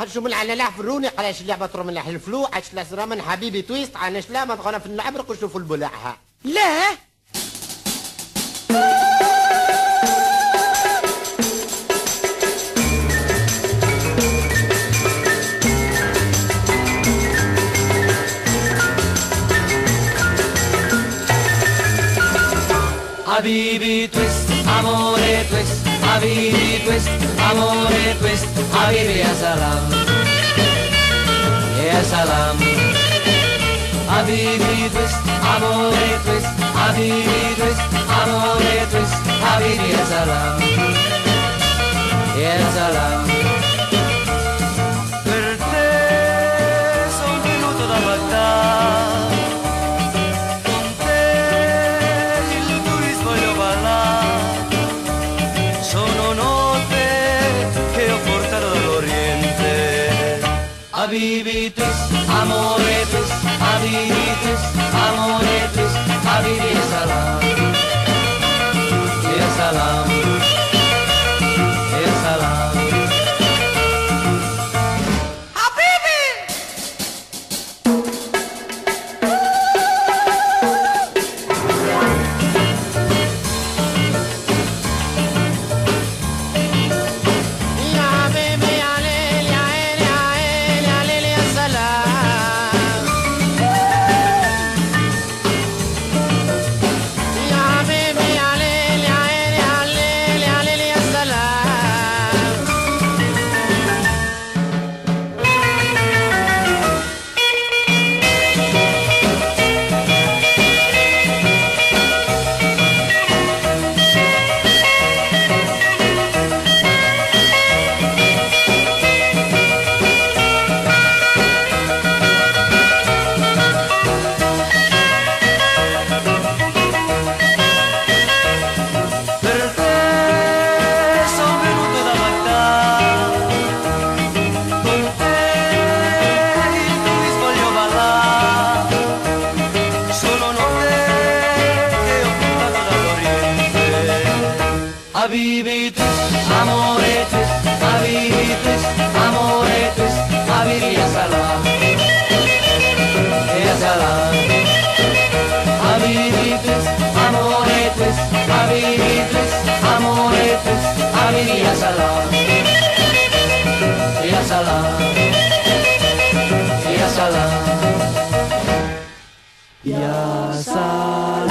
خرجوا من على فروني علاش اللعبه ترو من الفلو عاش لا من حبيبي تويست علاش لا ما تغنى في اللعب رقشوا في البلاعها لا حبيبي تويست اموري تويست حبيبي تويست اموري تويست حبيبي يا سلام يا سلام حبيبي تويست اموري تويست حبيبي تويست اموري تويست حبيبي يا سلام يا سلام per te sono venuto da Baghdad con te il twist voglio ballare sono note che ho portato dall'Oriente Habibi twist amore twist Habibi twist amore twist Habibi ya salam ya salam ya salam Habibi twist, amore twist, habibi twist, amore twist, habibi ya salam, ya salam. Habibi twist, amore twist, habibi twist, amore twist, habibi ya salam, ya salam, ya salam, ya salam.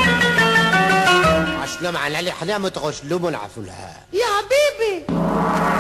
لما على علي حنا ما تغوش لو ما نعرفوا لها يا حبيبي